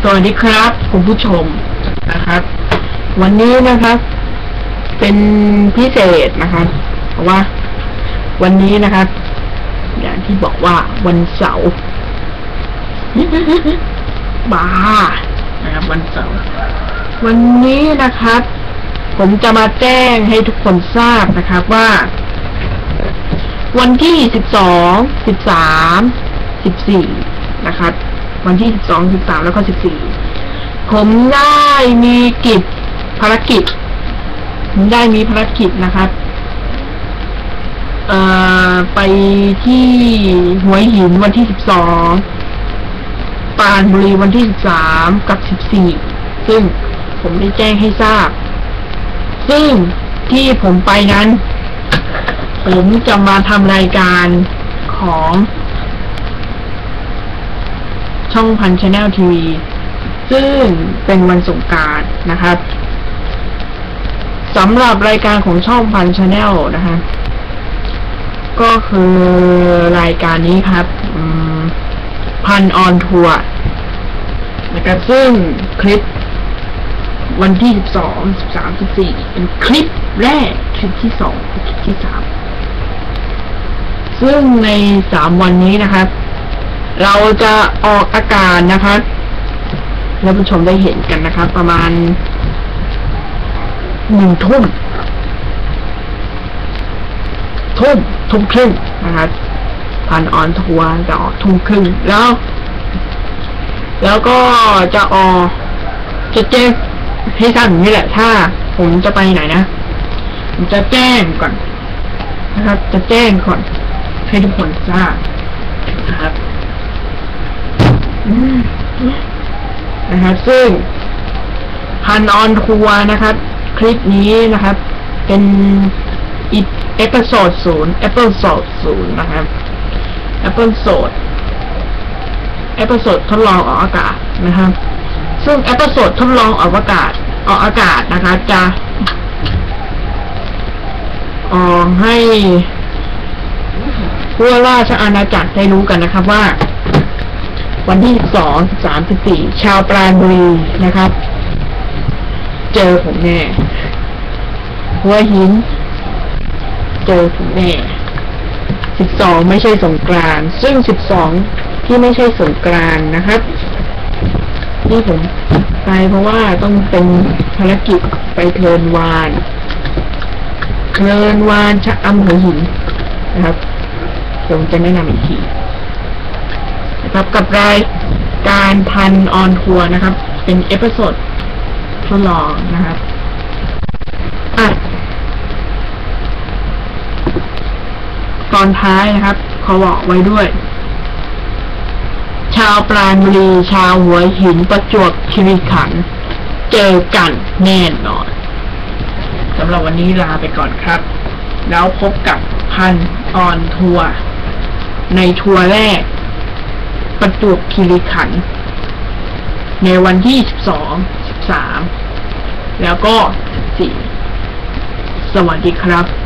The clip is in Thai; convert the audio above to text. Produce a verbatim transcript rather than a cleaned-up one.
วัสดีครับคุณผู้ชมนะครับวันนี้นะครับเป็นพิเศษนะครับเพราะว่าวันนี้นะครับอย่างที่บอกว่าวันเสาร์บ้านะครับวันเสาร์วันนี้นะครับผมจะมาแจ้งให้ทุกคนทราบนะครับว่าวันที่สิบสอง สิบสาม สิบสี่นะครับวันที่สิบสอง สิบสามแล้วก็สิบสี่ผมได้มีกิจภารกิจผมได้มีภารกิจนะครับเอ่อไปที่หัวหินวันที่สิบสองปราณบุรีวันที่สิบสามกับสิบสี่ซึ่งผมได้แจ้งให้ทราบซึ่งที่ผมไปนั้นผมจะมาทำรายการของช่องพัน Channel ที วี ซึ่งเป็นวันสงกรานต์นะครับสำหรับรายการของช่องพัน Channel นะคะก็คือรายการนี้ครับพันออนทัวร์นะครับซึ่งคลิปวันที่สิบสอง สิบสาม สิบสี่เป็นคลิปแรกคลิปที่สองคลิปที่สามซึ่งในสามวันนี้นะครับเราจะออกอากาศนะครับท่านผู้ชมได้เห็นกันนะครับประมาณหนึ่งทุ่มทุ่มทุ่มครึ่งนะครับพันออนทัวร์จะออกทุ่มครึ่งแล้วแล้วก็จะออกจะแจ้งให้ทราบอย่างนี้แหละถ้าผมจะไปไหนนะผมจะแจ้งก่อนนะครับจะแจ้งก่อนให้ทุกคนทราบนะครับนะครับซึ่งพันออนทัวร์นะครับคลิปนี้นะครับเป็นอีกเอพิโซดศูนย์เอพิโซดศูนย์นะครับเอพิโซดเอพิโซดทดลองออกอากาศนะครับซึ่งเอพิโซดทดลองออกอากาศออกอากาศนะครับจะออกให้ทั่วราชอาณาจักรได้รู้กันนะครับว่าวันที่สิบสอง สิบสาม สิบสี่ชาวปราณบุรีนะครับเจอผมแน่หัวหินเจอผมแน่สิบสองไม่ใช่สงกรานต์ซึ่งสิบสองที่ไม่ใช่สงกรานต์นะครับที่ผมไปเพราะว่าต้องเป็นภารกิจไปเพลินวานเพลินวานชะอำหัวหินนะครับผมจะแนะนำอีกทีนะครับกับรายการพันออนทัวร์นะครับเป็นเอพิโซดทดลองนะครับอ่ะตอนท้ายนะครับขอบอกไว้ด้วยชาวปราณบุรีชาวหัวหินประจวบคีรีขันธ์เจอกันแน่นอนสำหรับวันนี้ลาไปก่อนครับแล้วพบกับพันออนทัวร์ในทัวร์แรกประจวบคีรีขันธ์ในวันที่สิบสอง สิบสามแล้วก็สิบสี่สวัสดีครับ